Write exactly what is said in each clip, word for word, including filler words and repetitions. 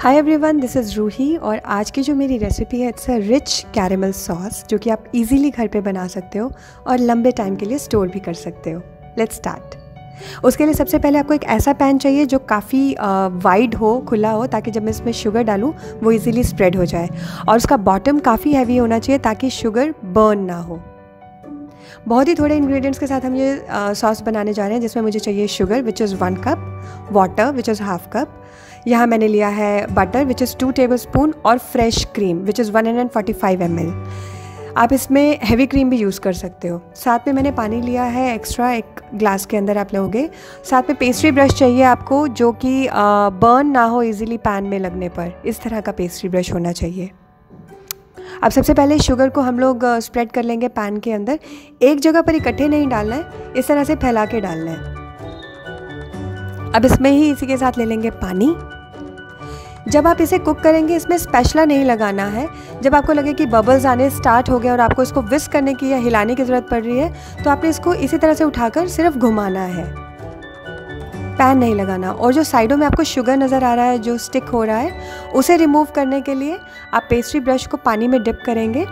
Hi everyone, this is Ruhi और आज की जो मेरी रेसिपी है it's a rich caramel sauce जो कि आप इजीली घर पे बना सकते हो और लंबे टाइम के लिए स्टोर भी कर सकते हो। Let's start. उसके लिए सबसे पहले आपको एक ऐसा पैन चाहिए जो काफ़ी वाइड हो, खुला हो, ताकि जब मैं इसमें शुगर डालूँ वो इजीली स्प्रेड हो जाए। और उसका बॉटम काफ़ी हैवी होना चाहिए ताकि शुगर बर्न ना हो। बहुत ही थोड़े इंग्रेडिएंट्स के साथ हम ये सॉस बनाने जा रहे हैं, जिसमें मुझे चाहिए sugar which is one cup, water which is half cup, यहाँ मैंने लिया है butter which is two tablespoon और fresh cream which is one hundred forty five M L. आप इसमें हैवी क्रीम भी यूज़ कर सकते हो। साथ में मैंने पानी लिया है एक्स्ट्रा, एक ग्लास के अंदर आप लोगे। साथ में पेस्ट्री ब्रश चाहिए आपको जो कि बर्न ना हो इजीली पैन में लगने पर, इस तरह का पेस्ट्री ब्रश होना चाहिए। अब सबसे पहले शुगर को हम लोग स्प्रेड कर लेंगे पैन के अंदर। एक जगह पर इकट्ठे नहीं डालना है, इस तरह से फैला के डालना है। अब इसमें ही इसी के साथ ले लेंगे पानी। जब आप इसे कुक करेंगे इसमें स्पैचुला नहीं लगाना है। जब आपको लगे कि बबल्स आने स्टार्ट हो गए और आपको इसको विस्क करने की या हिलाने की ज़रूरत पड़ रही है तो आपने इसको इसी तरह से उठाकर सिर्फ घुमाना है, पैन नहीं लगाना। और जो साइडों में आपको शुगर नज़र आ रहा है जो स्टिक हो रहा है, उसे रिमूव करने के लिए आप पेस्ट्री ब्रश को पानी में डिप करेंगे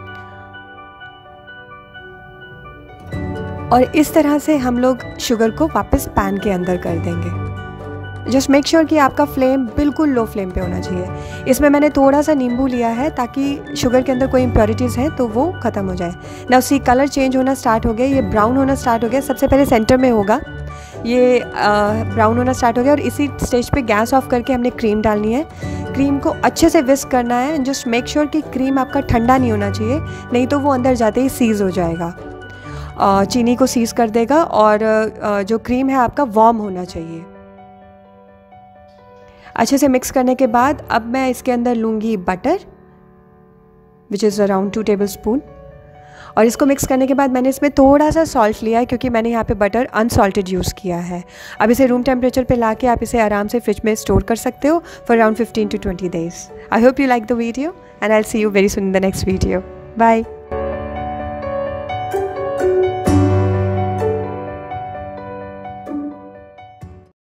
और इस तरह से हम लोग शुगर को वापस पैन के अंदर कर देंगे। जस्ट मेक श्योर कि आपका फ्लेम बिल्कुल लो फ्लेम पे होना चाहिए। इसमें मैंने थोड़ा सा नींबू लिया है ताकि शुगर के अंदर कोई इम्प्योरिटीज़ हैं तो वो ख़त्म हो जाए। नाउ सी कलर चेंज होना स्टार्ट हो गया, ये ब्राउन होना स्टार्ट हो गया। सबसे पहले सेंटर में होगा, ये ब्राउन होना स्टार्ट हो गया और इसी स्टेज पे गैस ऑफ करके हमने क्रीम डालनी है। क्रीम को अच्छे से विस्क करना है। जस्ट मेक श्योर कि क्रीम आपका ठंडा नहीं होना चाहिए, नहीं तो वो अंदर जाते ही सीज़ हो जाएगा, चीनी को सीज़ कर देगा। और जो क्रीम है आपका वार्म होना चाहिए। अच्छे से मिक्स करने के बाद अब मैं इसके अंदर लूँगी butter which is around two tablespoon. और इसको मिक्स करने के बाद मैंने इसमें थोड़ा सा सॉल्ट लिया है क्योंकि मैंने यहाँ पे बटर अनसॉल्टेड यूज़ किया है। अब इसे रूम टेम्परेचर पे लाके आप इसे आराम से फ्रिज में स्टोर कर सकते हो for around fifteen to twenty days. I hope you like the video and I will see you very soon in the next video. Bye.